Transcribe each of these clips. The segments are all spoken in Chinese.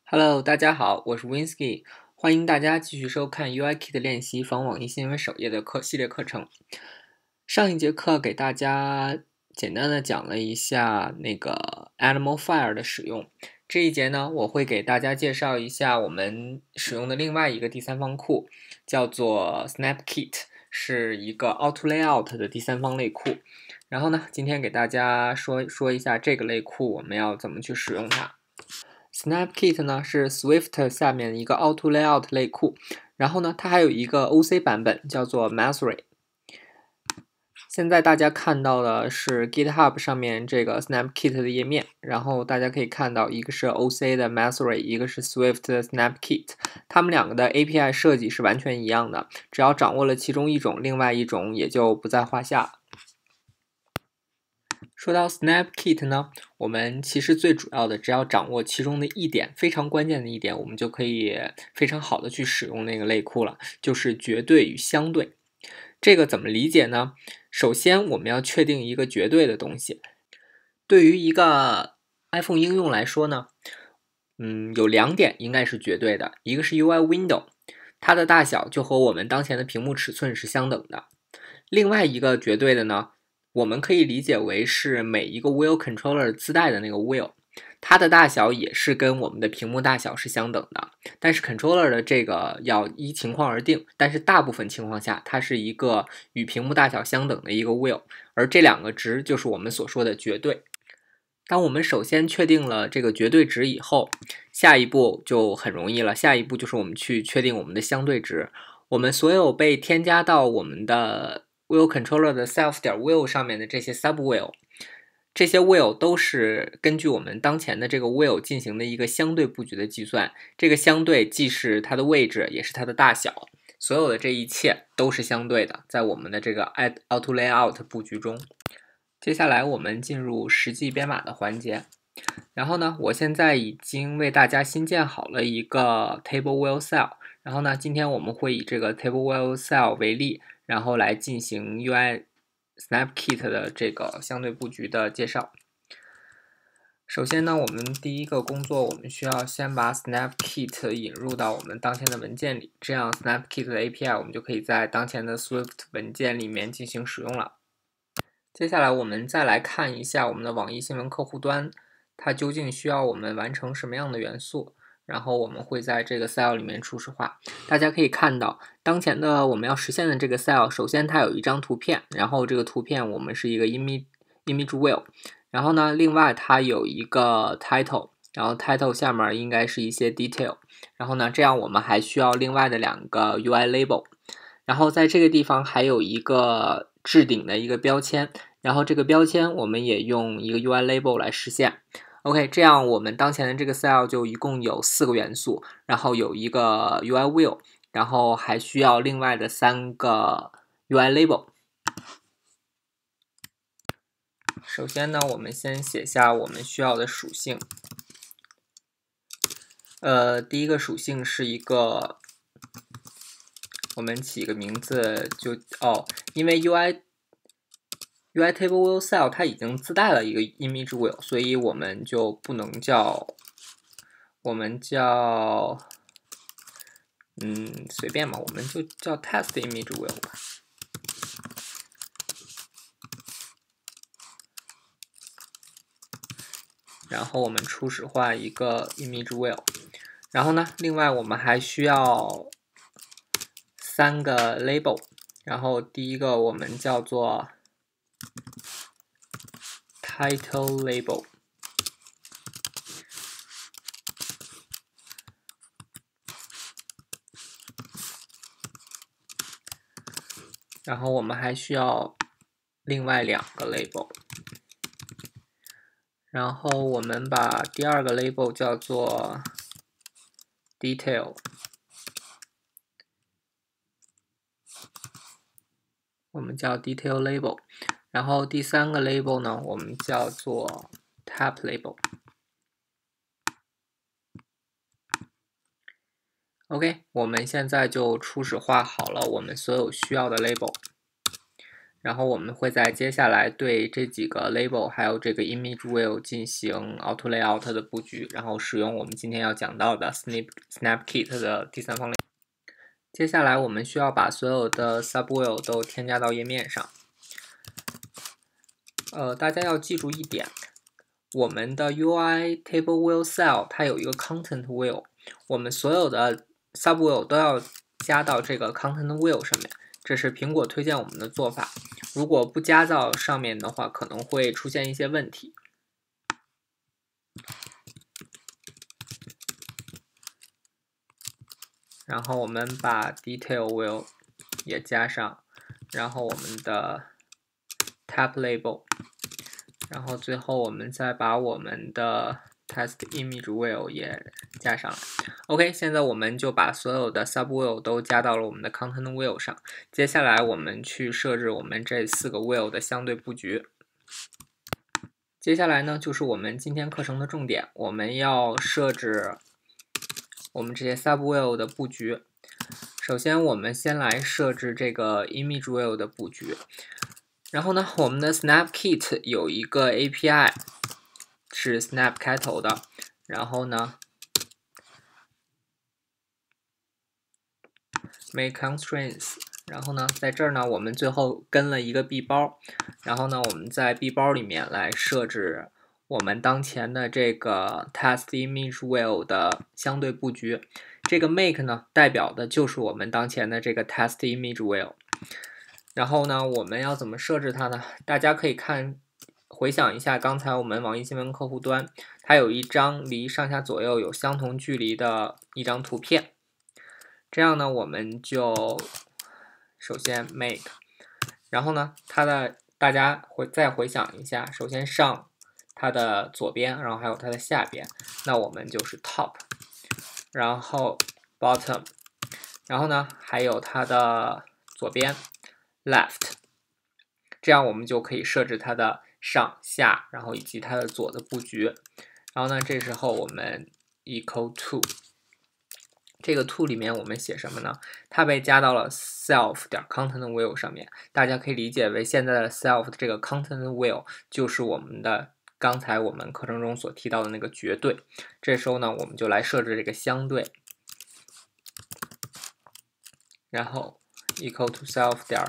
Hello，大家好，我是 Winsky，欢迎大家继续收看 UIKit 练习仿网易新闻首页的系列课程。上一节课给大家简单的讲了一下那个 Animalfire 的使用，这一节呢，我会给大家介绍一下我们使用的另外一个第三方库，叫做 Snapkit， 是一个 Auto Layout 的第三方类库。然后呢，今天给大家说一下这个类库我们要怎么去使用它。Snapkit 呢是 Swift 下面一个 Auto Layout 类库，然后呢，它还有一个 OC 版本叫做 Masray。现在大家看到的是 GitHub 上面这个 Snapkit 的页面，然后大家可以看到一个是 OC 的 Masray， 一个是 Swift 的 Snapkit， 它们两个的 API 设计是完全一样的，只要掌握了其中一种，另外一种也就不在话下了。说到 Snapkit 呢，我们其实最主要的，只要掌握其中的一点，非常关键的一点，我们就可以非常好的去使用那个类库了，就是绝对与相对。这个怎么理解呢？首先，我们要确定一个绝对的东西。对于一个 iPhone 应用来说呢，有两点应该是绝对的，一个是 UI Window， 它的大小就和我们当前的屏幕尺寸是相等的。另外一个绝对的呢，我们可以理解为是每一个 Wheel Controller 自带的那个 Wheel， 它的大小也是跟我们的屏幕大小是相等的。但是 Controller 的这个要依情况而定，但是大部分情况下，它是一个与屏幕大小相等的一个 Wheel， 而这两个值就是我们所说的绝对。当我们首先确定了这个绝对值以后，下一步就很容易了，下一步就是我们去确定我们的相对值。我们所有被添加到我们的 Wheel Controller 的 self.wheel 上面的这些 subwheel， 这些 wheel 都是根据我们当前的这个 wheel 进行的一个相对布局的计算，这个相对既是它的位置，也是它的大小，所有的这一切都是相对的，在我们的这个 Auto Layout 布局中。接下来我们进入实际编码的环节。然后呢，我现在已经为大家新建好了一个 Table Wheel Cell。然后呢，今天我们会以这个 Table Wheel Cell 为例，然后来进行 UI Snapkit 的这个相对布局的介绍。首先呢，我们第一个工作，我们需要先把 Snapkit 引入到我们当前的文件里，这样 Snapkit 的 API 我们就可以在当前的 Swift 文件里面进行使用了。接下来我们再来看一下我们的网易新闻客户端，它究竟需要我们完成什么样的元素，然后我们会在这个 cell 里面初始化。大家可以看到，当前的我们要实现的这个 cell， 首先它有一张图片，然后这个图片我们是一个 image wheel， 然后呢，另外它有一个 title， 然后 title 下面应该是一些 detail， 然后呢，这样我们还需要另外的两个 UI label， 然后在这个地方还有一个置顶的一个标签。然后这个标签我们也用一个 UI label 来实现。OK， 这样我们当前的这个 cell 就一共有4个元素，然后有一个 UI wheel， 然后还需要另外的3个 UI label。首先呢，我们先写下我们需要的属性。第一个属性是一个，我们起个名字就因为 UI Table Wheel Cell 它已经自带了一个 Image Wheel， 所以我们就不能叫，我们叫，随便吧，我们就叫 Test Image Wheel 吧。然后我们初始化一个 Image Wheel， 然后呢，另外我们还需要3个 Label， 然后第一个我们叫做Title Label， 然后我们还需要另外2个 label， 然后我们把第二个 label 叫做 detail， 我们叫 detail label， 然后第3个 label 呢，我们叫做 tab label。OK， 我们现在就初始化好了我们所有需要的 label。 然后我们会在接下来对这几个 label 还有这个 image wheel 进行 auto layout 的布局，然后使用我们今天要讲到的 Snapkit 的第三方类。接下来我们需要把所有的 sub wheel 都添加到页面上。大家要记住一点，我们的 UI table wheel cell 它有一个 content wheel， 我们所有的 sub wheel 都要加到这个 content wheel 上面，这是苹果推荐我们的做法。如果不加到上面的话，可能会出现一些问题。然后我们把 detail wheel 也加上，然后我们的 tab label， 然后最后我们再把我们的 test image wheel 也加上来。OK， 现在我们就把所有的 sub wheel 都加到了我们的 content wheel 上。接下来我们去设置我们这4个 wheel 的相对布局。接下来呢，就是我们今天课程的重点，我们要设置我们这些 sub wheel 的布局。首先，我们先来设置这个 image wheel 的布局。然后呢，我们的 Snapkit 有一个 API 是 Snap 开头的，然后呢 make constraints， 然后呢在这儿呢我们最后跟了一个 B 包，然后呢我们在 B 包里面来设置我们当前的这个 test image wheel 的相对布局。这个 make 呢代表的就是我们当前的这个 test image wheel。然后呢，我们要怎么设置它呢？大家可以回想一下刚才我们网易新闻客户端，它有一张离上下左右有相同距离的一张图片。这样呢，我们就首先 make， 然后呢，大家再回想一下，首先上它的左边，然后还有它的下边，那我们就是 top， 然后 bottom， 然后呢，还有它的左边 left， 这样我们就可以设置它的上下，然后以及它的左的布局。然后呢，这时候我们 equal to 这个 to 里面我们写什么呢？它被加到了 self.content wheel 上面，大家可以理解为现在的 self 的这个 content wheel 就是我们的刚才我们课程中所提到的那个绝对。这时候呢，我们就来设置这个相对，然后 equal to self 点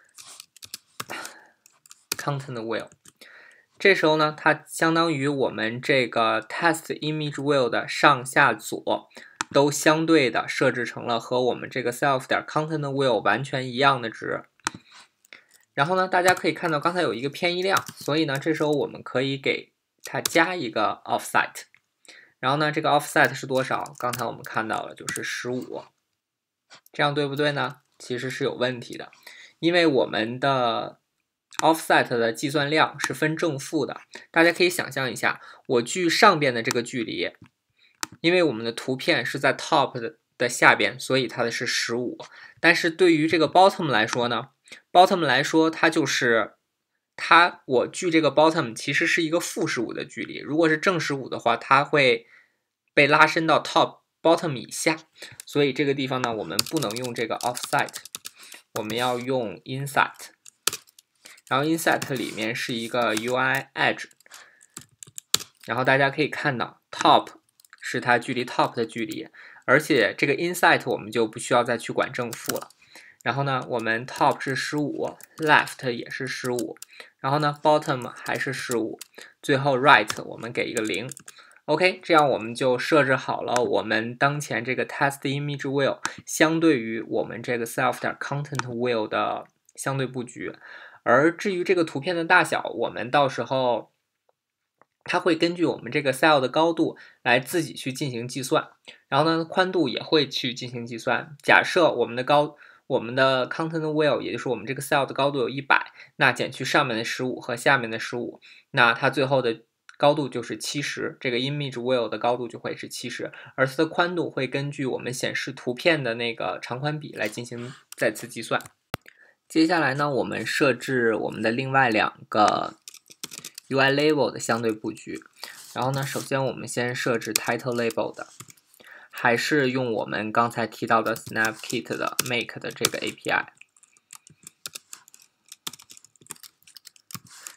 content wheel。这时候呢，它相当于我们这个 test image wheel 的上下左都相对的设置成了和我们这个 self 点 content wheel 完全一样的值。然后呢，大家可以看到刚才有一个偏移量，所以呢，这时候我们可以给它加一个 offset。然后呢，这个 offset 是多少？刚才我们看到了就是15，这样对不对呢？其实是有问题的，因为我们的 offset 的计算量是分正负的。大家可以想象一下，我距上边的这个距离，因为我们的图片是在 top 的下边，所以它的是15。但是对于这个 bottom 来说呢 ，bottom 来说它就是我距这个 bottom 其实是一个负15的距离。如果是正15的话，它会被拉伸到 top bottom 以下，所以这个地方呢，我们不能用这个 offset， 我们要用 inset。然后 inset 里面是一个 UI edge， 然后大家可以看到 top 是它距离 top 的距离，而且这个 inset 我们就不需要再去管正负了。然后呢，我们 top 是15， left 也是15，然后呢 bottom 还是15，最后 right 我们给一个0。OK， 这样我们就设置好了我们当前这个 test image wheel 相对于我们这个 self 点 content wheel 的相对布局。而至于这个图片的大小，我们到时候它会根据我们这个 cell 的高度来自己去进行计算，然后呢，宽度也会去进行计算。假设我们的 content wheel， 也就是我们这个 cell 的高度有100，那减去上面的15和下面的15，那它最后的高度就是70，这个 image wheel 的高度就会是70，而它的宽度会根据我们显示图片的那个长宽比来进行再次计算。接下来呢，我们设置我们的另外2个 UI label 的相对布局。然后呢，首先我们先设置 title label 的，还是用我们刚才提到的 Snapkit 的 make 的这个 API。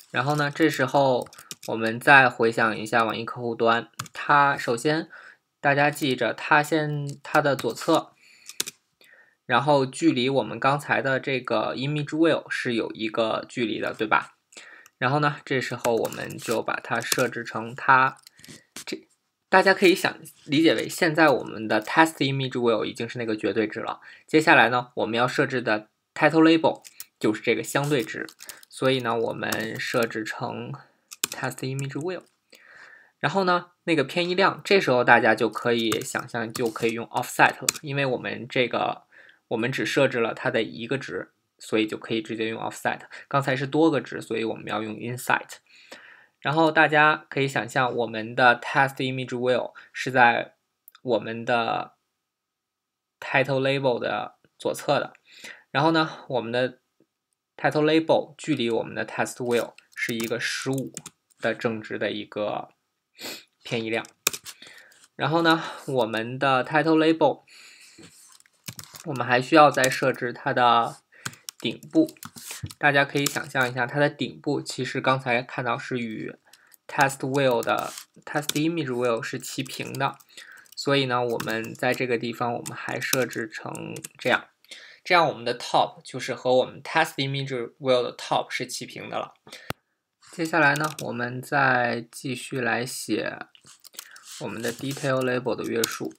然后呢，这时候我们再回想一下网易客户端，它首先大家记着，它的左侧，然后距离我们刚才的这个 image wheel 是有一个距离的，对吧？然后呢，这时候我们就把它设置成大家可以理解为现在我们的 test image wheel 已经是那个绝对值了。接下来呢，我们要设置的 title label 就是这个相对值，所以呢，我们设置成 test image wheel。然后呢，那个偏移量，这时候大家就可以想象就可以用 offset 了，因为我们只设置了它的一个值，所以就可以直接用 offset。刚才是多个值，所以我们要用 inset。然后大家可以想象，我们的 test image wheel 是在我们的 title label 的左侧的。然后呢，我们的 title label 距离我们的 test wheel 是一个15的正值的一个偏移量。然后呢，我们的 title label 我们还需要再设置它的顶部。大家可以想象一下，它的顶部其实刚才看到是与 test image wheel 是齐平的，所以呢，我们在这个地方我们还设置成这样，这样我们的 top 就是和我们 test image wheel 的 top 是齐平的了。接下来呢，我们再继续来写我们的 detail label 的约束。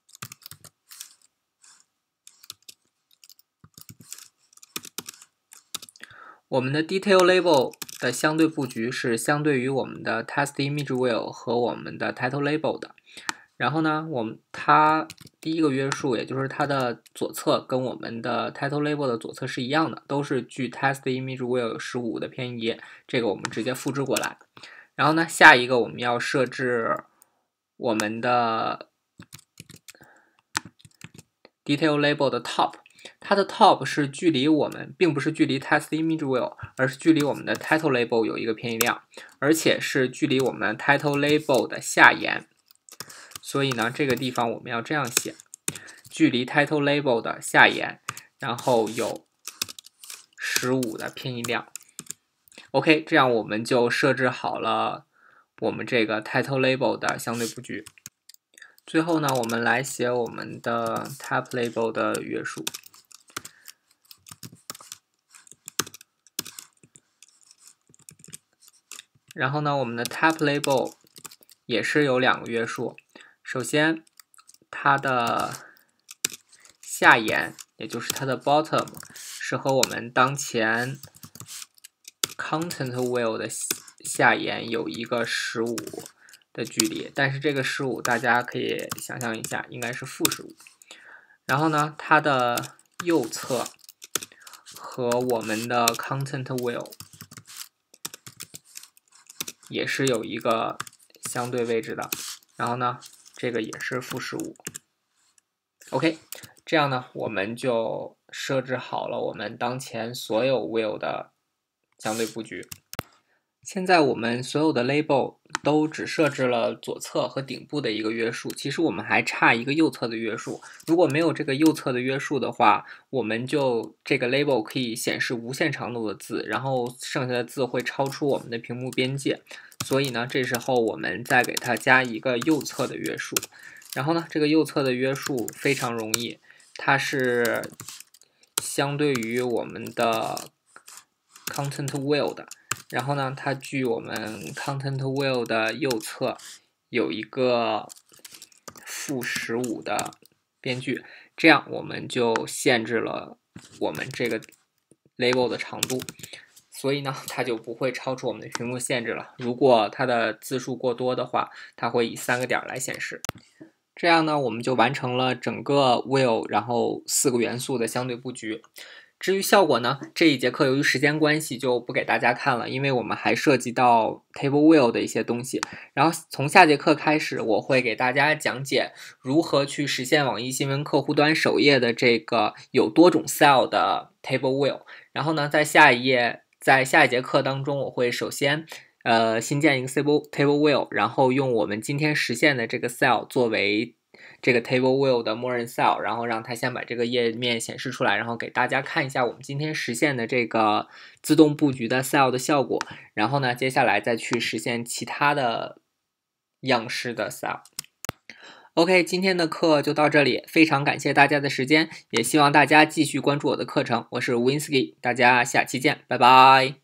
我们的 detail label 的相对布局是相对于我们的 test image wheel 和我们的 title label 的。然后呢，它第一个约束，也就是它的左侧跟我们的 title label 的左侧是一样的，都是距 test image wheel 15的偏移，这个我们直接复制过来。然后呢，下一个我们要设置我们的 detail label 的 top。它的 top 是距离我们，并不是距离 test image wheel， 而是距离我们的 title label 有一个偏移量，而且是距离我们 title label 的下沿。所以呢，这个地方我们要这样写：距离 title label 的下沿，然后有15的偏移量。OK， 这样我们就设置好了我们这个 title label 的相对布局。最后呢，我们来写我们的 tab label 的约束。然后呢，我们的 tab label 也是有两个约束。首先，它的下沿，也就是它的 bottom， 是和我们当前 content wheel 的下沿有一个15的距离，但是这个15大家可以想象一下，应该是-15。然后呢，它的右侧和我们的 content wheel 也是有一个相对位置的，然后呢，这个也是-15。OK， 这样呢，我们就设置好了我们当前所有 wheel 的相对布局。现在我们所有的 label 都只设置了左侧和顶部的一个约束，其实我们还差一个右侧的约束。如果没有这个右侧的约束的话，我们就这个 label 可以显示无限长度的字，然后剩下的字会超出我们的屏幕边界。所以呢，这时候我们再给它加一个右侧的约束。然后呢，这个右侧的约束非常容易，它是相对于我们的 content wheel 的。然后呢，它距我们 content wheel 的右侧有一个-15的边距，这样我们就限制了我们这个 label 的长度，所以呢，它就不会超出我们的屏幕限制了。如果它的字数过多的话，它会以3个点来显示。这样呢，我们就完成了整个 wheel， 然后4个元素的相对布局。至于效果呢，这一节课由于时间关系就不给大家看了，因为我们还涉及到 table wheel 的一些东西。然后从下节课开始，我会给大家讲解如何去实现网易新闻客户端首页的这个有多种 cell 的 table wheel。然后呢，在下一节课当中，我会首先新建一个 table wheel， 然后用我们今天实现的这个 cell 作为这个 Table View 的默认 cell， 然后让它先把这个页面显示出来，然后给大家看一下我们今天实现的这个自动布局的 cell 的效果。然后呢，接下来再去实现其他的样式的 cell。OK， 今天的课就到这里，非常感谢大家的时间，也希望大家继续关注我的课程。我是 Winsky， 大家下期见，拜拜。